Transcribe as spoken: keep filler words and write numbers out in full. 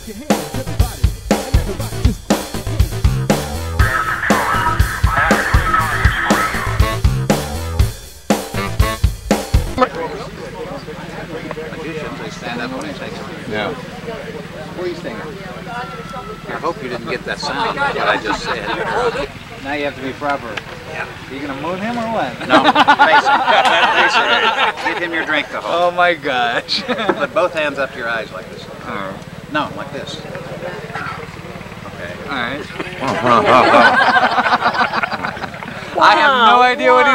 your hands, everybody, and everybody just clap your They stand up when he takes it. Yeah. Where are you standing? I hope you didn't get that sound, what I just said. Now you have to be proper. Yeah. Are you going to moon him or what? No, face him. Face him. Give him your drink to hold. Oh my gosh. Put both hands up to your eyes like this. Oh. No, like this. Okay. Alright. I have no idea what he's